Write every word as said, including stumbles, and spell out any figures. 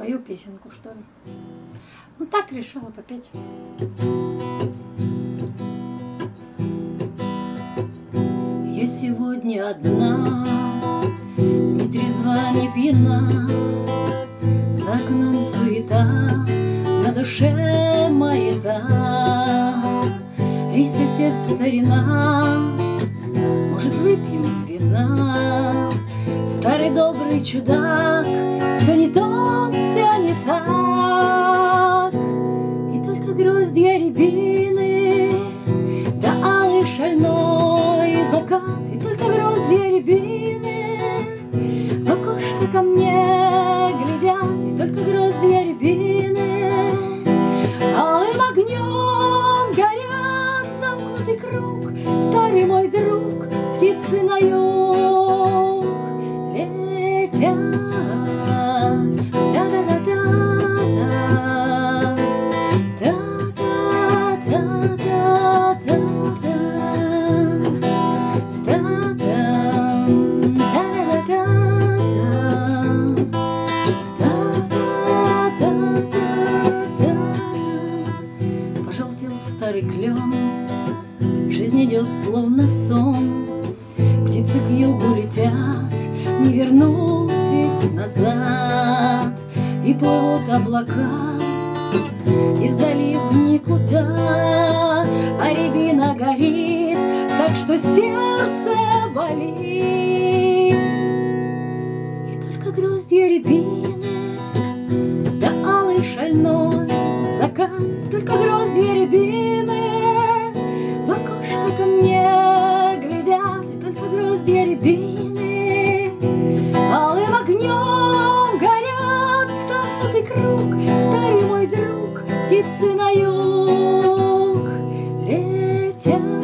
Спою песенку, что ли? Ну так решила попеть. Я сегодня одна, не трезва, не пьяна, за окном суета, на душе маята. Эй, сосед, старина, может, выпьем вина? Старый добрый чудак, все не то, все не так. И только гроздья рябины, да алый шальной закат. И только гроздья рябины в окошко ко мне глядят. И только гроздья рябины алым огнем горят. Замкнутый круг, старый мой друг, птицы на юг летят. Пожелтел старый клен, жизнь идет словно сон. Птицы к югу летят, не вернуть их назад. И плывут облака издали в никуда, а рябина горит, так что сердце болит. И только гроздья рябины, да алый шальной закат. Только гроздья рябины в окошко ко мне глядят. И только гроздья рябины алым огнем горят. Замкнутый круг, старый мой друг, птицы на юг летят.